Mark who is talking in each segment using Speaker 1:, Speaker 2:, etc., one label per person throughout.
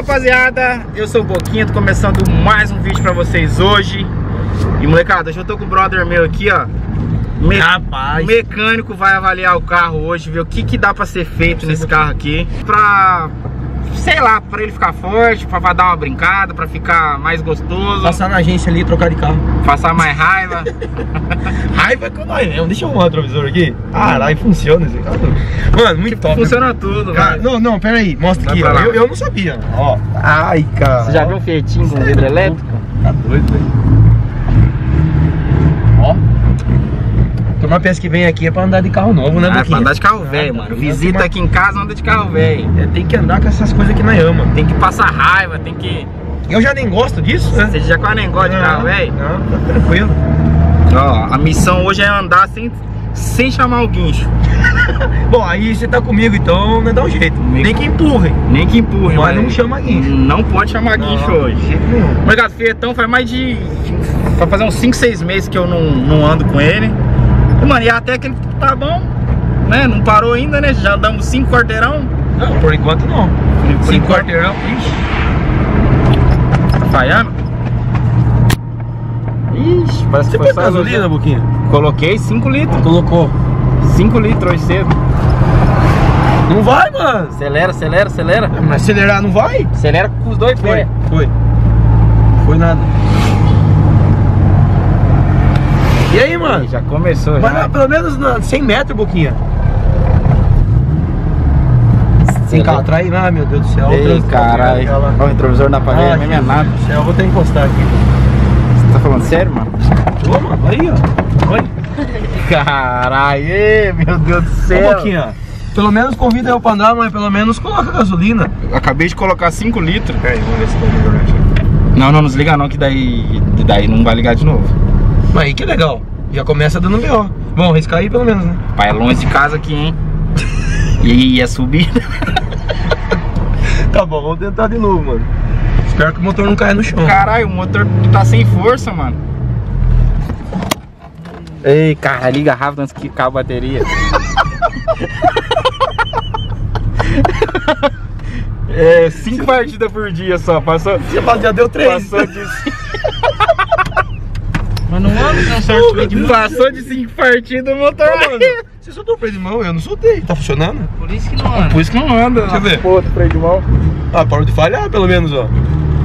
Speaker 1: rapaziada, eu sou o Boquinha, tô começando mais um vídeo pra vocês hoje. E molecada, hoje eu tô com o brother meu aqui, ó.
Speaker 2: Rapaz,
Speaker 1: o mecânico vai avaliar o carro hoje, ver o que dá pra ser feito nesse carro aqui pra, sei lá, pra ele ficar forte, pra dar uma brincada, pra ficar mais gostoso.
Speaker 2: passar na agência ali e trocar de carro.
Speaker 1: Passar mais raiva.
Speaker 2: Raiva com nós, né? Deixa eu arrumar o retrovisor aqui. Caralho, funciona esse carro. Mano, muito top.
Speaker 1: Funciona tudo,
Speaker 2: cara.
Speaker 1: velho.
Speaker 2: Não, pera aí, mostra aqui, ó. Eu não sabia. Ó. Ai, cara.
Speaker 1: Você já viu um Fietinho com vidro elétrico?
Speaker 2: Tá doido, velho. Ó. Tem uma peça que vem aqui é pra andar de carro novo, né, Boquinha?
Speaker 1: É pra andar de carro velho, mano. Visita aqui em casa, anda de carro velho.
Speaker 2: É, tem que andar com essas coisas que nós amamos.
Speaker 1: Tem que passar raiva, tem que...
Speaker 2: Eu já nem gosto disso, né?
Speaker 1: Você já quase nem gosta de carro velho?
Speaker 2: Não, tá tranquilo.
Speaker 1: Ó, a missão hoje é andar sem chamar o guincho.
Speaker 2: Bom, aí você tá comigo, então não dá um jeito. Nem que empurre.
Speaker 1: Nem que empurre,
Speaker 2: mas não chama guincho.
Speaker 1: Não pode chamar guincho hoje.
Speaker 2: De jeito nenhum.
Speaker 1: Mas, Fietão, faz mais de... Vai fazer uns 5, 6 meses que eu não ando com ele. E, mano, e até que ele tá bom, né? Não parou ainda, né? Já andamos 5 quarteirão.
Speaker 2: Não, por enquanto não. 5 quarteirão, ixi.
Speaker 1: Tá falhando? Ixi, parece que
Speaker 2: Você pôs gasolina, Boquinha?
Speaker 1: Coloquei 5 litros.
Speaker 2: Colocou
Speaker 1: 5 litros hoje cedo.
Speaker 2: Não vai, mano.
Speaker 1: Acelera, acelera, acelera.
Speaker 2: Mas acelerar não vai?
Speaker 1: Acelera com os dois pés.
Speaker 2: Foi nada. E aí, mano?
Speaker 1: Já começou,
Speaker 2: mas
Speaker 1: já.
Speaker 2: Pelo menos 100 metros, Boquinha. Sem carro atrás, meu Deus do céu.
Speaker 1: Ei, caralho. Olha o retrovisor na parede, mesmo é nada.
Speaker 2: Eu vou ter que encostar aqui.
Speaker 1: Você tá falando sério, mano?
Speaker 2: Ô, mano, aí, ó. Oi.
Speaker 1: Caralho, meu Deus do céu.
Speaker 2: Ô, Boquinha, pelo menos convida eu pra andar, mas pelo menos coloca gasolina.
Speaker 1: Eu acabei de colocar 5 litros.
Speaker 2: Peraí, vamos ver se tá melhor aqui.
Speaker 1: Não desliga não, que daí não vai ligar de novo.
Speaker 2: Mas aí que legal. Já começa dando B.O. Bom, arriscar aí pelo menos, né?
Speaker 1: Pai, é longe de casa aqui, hein? E ia subir.
Speaker 2: Tá bom, vamos tentar de novo, mano. Espero que o motor não caia no chão.
Speaker 1: Caralho, o motor tá sem força, mano. Ei, cara, liga rápido antes que acabe a bateria. É, 5 partidas por dia só. Passou.
Speaker 2: Já deu 3.
Speaker 1: Passou de... Mas não anda com certo freio de mão. Passou de 5 partidas o motor.
Speaker 2: Mano, você soltou o freio de mão? Eu não soltei. Tá funcionando?
Speaker 1: Por isso que não anda. Por isso que não anda.
Speaker 2: Deixa eu ver.
Speaker 1: Pô, freio de mão.
Speaker 2: Ah, parou de falhar pelo menos, ó.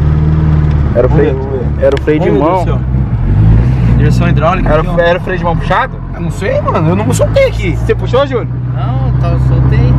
Speaker 1: Era o freio de mão.
Speaker 2: Direção hidráulica.
Speaker 1: Era o freio de mão puxado?
Speaker 2: Eu não sei, mano. Eu não soltei aqui.
Speaker 1: Você puxou, Júlio?
Speaker 3: Não, eu soltei.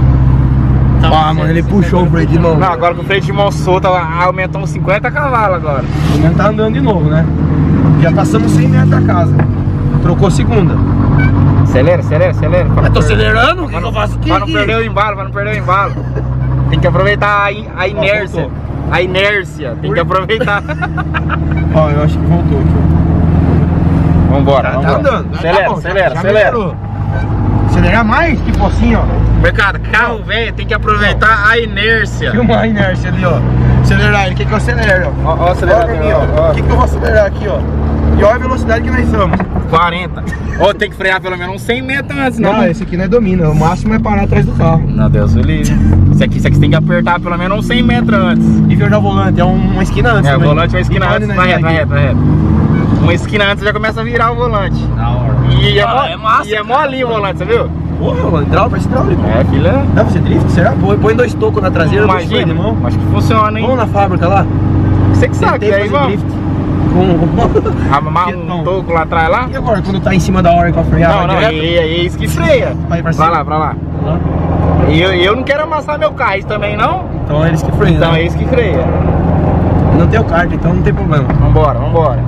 Speaker 2: Mano, ele puxou o freio de mão.
Speaker 1: Não, agora com o freio de mão solto, aumentou uns 50 cavalos agora.
Speaker 2: O menino tá andando de novo, né? Já passamos 100 metros da casa. Trocou segunda.
Speaker 1: Acelera, acelera, acelera.
Speaker 2: Eu tô acelerando? O que eu faço aqui?
Speaker 1: Pra não perder o embalo, pra não perder o embalo. Tem que aproveitar a inércia.
Speaker 2: Voltou.
Speaker 1: A inércia, tem que aproveitar.
Speaker 2: Ó, eu acho que voltou aqui.
Speaker 1: Vambora,
Speaker 2: Tá
Speaker 1: vambora.
Speaker 2: andando.
Speaker 1: Acelera,
Speaker 2: Tá bom,
Speaker 1: acelera,
Speaker 2: já
Speaker 1: acelera.
Speaker 2: melhorou. Acelerar mais? Tipo assim, ó.
Speaker 1: Mercado, carro velho tem que aproveitar a inércia.
Speaker 2: Filma a inércia ali, ó. Acelerar, ele quer que eu acelere, ó.
Speaker 1: Ó, acelerar
Speaker 2: Olha pra mim, ó. O que eu vou acelerar aqui, ó? E olha a velocidade que nós estamos.
Speaker 1: 40. Ó, tem que frear pelo menos uns 100 metros antes, não.
Speaker 2: Não, esse aqui não é domina. O máximo é parar atrás do carro.
Speaker 1: Meu Deus, o livre. Isso aqui você tem que apertar pelo menos uns 100 metros antes.
Speaker 2: E virar o volante, é uma esquina antes.
Speaker 1: É, o
Speaker 2: também.
Speaker 1: volante é uma esquina
Speaker 2: E
Speaker 1: antes,
Speaker 2: vai,
Speaker 1: vai reto,
Speaker 2: né,
Speaker 1: vai reto, vai reto. Uma esquina antes já começa a virar o volante.
Speaker 3: Da hora.
Speaker 1: E
Speaker 2: é massa,
Speaker 1: e é molinho o volante, você viu?
Speaker 2: Porra, mano, parece hidráulico.
Speaker 1: É, filha.
Speaker 2: Dá pra ser drift? Será? Põe 2 tocos na traseira, 2 freio de mão.
Speaker 1: Acho que funciona, hein?
Speaker 2: Vamos na fábrica lá.
Speaker 1: Você que sabe,
Speaker 2: Tentei
Speaker 1: aí
Speaker 2: fazer
Speaker 1: vamos.
Speaker 2: drift.
Speaker 1: Arrumar um toco lá atrás lá?
Speaker 2: E agora, quando tá em cima da hora com a freada?
Speaker 1: Não,
Speaker 2: vai direto?
Speaker 1: é isso que freia.
Speaker 2: Vai pra
Speaker 1: Vai
Speaker 2: cima.
Speaker 1: lá, pra lá. E eu não quero amassar meu carro, isso também não?
Speaker 2: Então é eles que freiam.
Speaker 1: Então
Speaker 2: né?
Speaker 1: é isso que freia.
Speaker 2: Não tem o kart, então não tem problema.
Speaker 1: Vambora, vambora.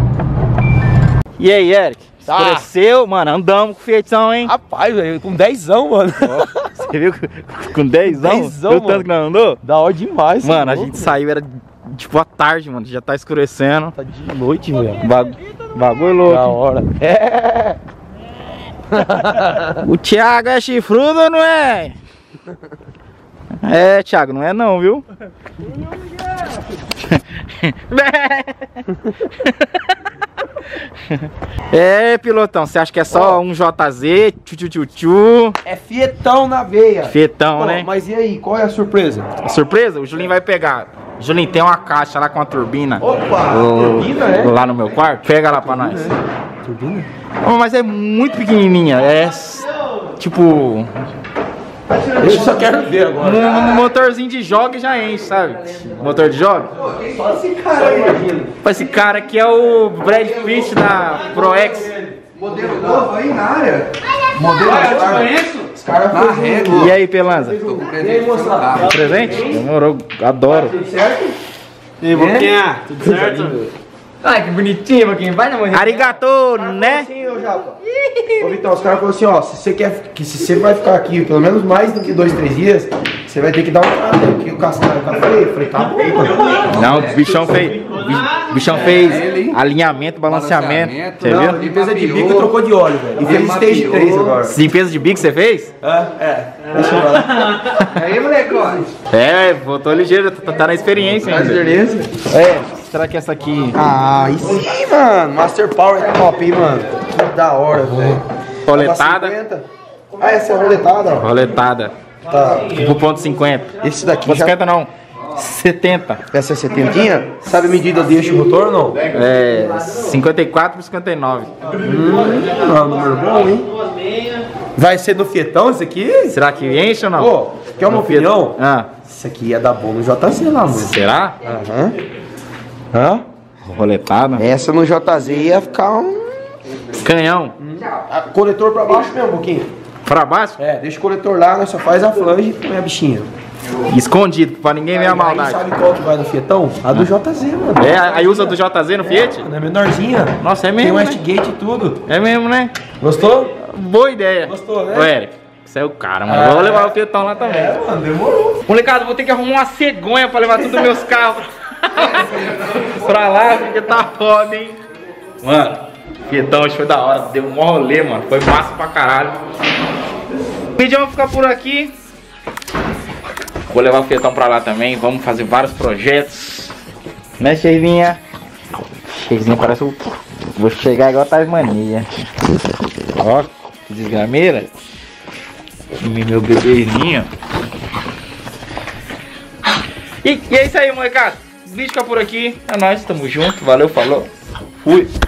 Speaker 1: E aí, Eric?
Speaker 2: Tá.
Speaker 1: Escureceu? Mano, andamos com Fietão, hein?
Speaker 2: Rapaz, velho, com 10ão, mano.
Speaker 1: Ó, você viu com 10 anos?
Speaker 2: Dezão,
Speaker 1: Viu o tanto
Speaker 2: mano.
Speaker 1: que nós andou?
Speaker 2: Da hora demais.
Speaker 1: Mano, a
Speaker 2: louco,
Speaker 1: gente saiu, era tipo à tarde, mano. Já tá escurecendo.
Speaker 2: Tá de noite, velho.
Speaker 1: Bagulho louco.
Speaker 2: Da hora. É.
Speaker 1: O Thiago é chifrudo, não é? É, Thiago, não é não, viu? É, pilotão, você acha que é só um JZ, tchu?
Speaker 2: É Fietão na veia.
Speaker 1: Fietão,
Speaker 2: Ó,
Speaker 1: né?
Speaker 2: Mas e aí, qual é a surpresa?
Speaker 1: A surpresa? O Julinho vai pegar Julinho, tem uma caixa lá com a turbina.
Speaker 2: Opa, turbina, é?
Speaker 1: Lá no meu quarto. Pega lá pra nós.
Speaker 2: Turbina?
Speaker 1: Mas é muito pequenininha. É tipo...
Speaker 2: Eu só quero ver agora.
Speaker 1: Um motorzinho de jogo já enche, sabe? Motor de jogo.
Speaker 2: Só esse cara aí, imagina.
Speaker 1: Esse cara aqui é o Brad Pitt da ProX.
Speaker 2: Modelo novo aí na área. Modelo novo. Eu te conheço? Os caras na régua.
Speaker 1: E aí, Pelanza?
Speaker 2: E aí, moçada?
Speaker 1: Presente? Demorou, adoro.
Speaker 2: Tudo certo?
Speaker 3: E aí, Boquinha? Tudo certo?
Speaker 4: Ai, que bonitinho, Boquinha. Vai na mãe.
Speaker 1: Arigato, né?
Speaker 2: Sim, ô Japa. Ô Vitão, os caras falaram assim, ó, se você quer que se você vai ficar aqui pelo menos mais do que 2, 3 dias, você vai ter que dar um prato, porque o cascalho tá feio. Eu falei, tá bom, mano.
Speaker 1: Não, o bichão fez alinhamento, balanceamento. Você viu?
Speaker 2: Limpeza de bico trocou de óleo, velho. E fez stage 3 agora.
Speaker 1: Limpeza de bico você fez?
Speaker 2: Deixa eu lá. Aí, moleque, ó.
Speaker 1: É, voltou ligeiro, tá na experiência ainda.
Speaker 2: Beleza?
Speaker 1: É, será que essa aqui...
Speaker 2: Ah, aí sim, mano. Master Power é top, hein, mano. Que da hora, velho.
Speaker 1: Roletada?
Speaker 2: 50. Ah, essa é a roletada, ó.
Speaker 1: Roletada.
Speaker 2: Tá.
Speaker 1: Por ponto 50.
Speaker 2: Esse daqui
Speaker 1: Ponto
Speaker 2: já...
Speaker 1: 50 não. 70.
Speaker 2: Essa é 70? Sabe a medida deste motor ou não?
Speaker 1: É, 54 por 59.
Speaker 2: Não, número bom, hein? Vai ser no Fietão esse aqui?
Speaker 1: Será que enche ou não?
Speaker 2: Ô, quer uma opinião?
Speaker 1: Ah,
Speaker 2: Isso aqui ia dar bom no JZ lá, mano.
Speaker 1: será?
Speaker 2: Aham. Hã?
Speaker 1: Roletada.
Speaker 2: Essa no JZ ia ficar um...
Speaker 1: Canhão.
Speaker 2: Coletor pra baixo mesmo, um pouquinho.
Speaker 1: Pra baixo?
Speaker 2: É, deixa o coletor lá, nós só faz a flange e põe a bichinha.
Speaker 1: Escondido, pra ninguém ver a
Speaker 2: Aí
Speaker 1: maldade.
Speaker 2: sabe qual que vai no Fietão? A do JZ, mano.
Speaker 1: É, aí usa do JZ no Fiat?
Speaker 2: Não é menorzinha.
Speaker 1: Nossa, é
Speaker 2: Tem
Speaker 1: mesmo,
Speaker 2: um
Speaker 1: né?
Speaker 2: Westgate e tudo.
Speaker 1: É mesmo, né?
Speaker 2: Gostou?
Speaker 1: Boa ideia.
Speaker 2: Gostou, né?
Speaker 1: Ô, Eric, você é o cara, mano. Eu vou levar o Fietão lá também.
Speaker 2: É, mano, demorou.
Speaker 1: Molecada, vou ter que arrumar uma cegonha pra levar todos os meus carros pra lá, porque tá foda, hein? Mano, Fietão, hoje foi da hora. Deu um rolê, mano. Foi massa pra caralho. O vídeo vai ficar por aqui. Vou levar o Fietão pra lá também. Vamos fazer vários projetos. Né, Cheirinha? Cheirinha parece o... Vou chegar igual Tasmania. Ó, que desgrameira. Meu bebezinho. E é isso aí, molecada. O vídeo fica por aqui. É nóis, tamo junto. Valeu, falou. Fui.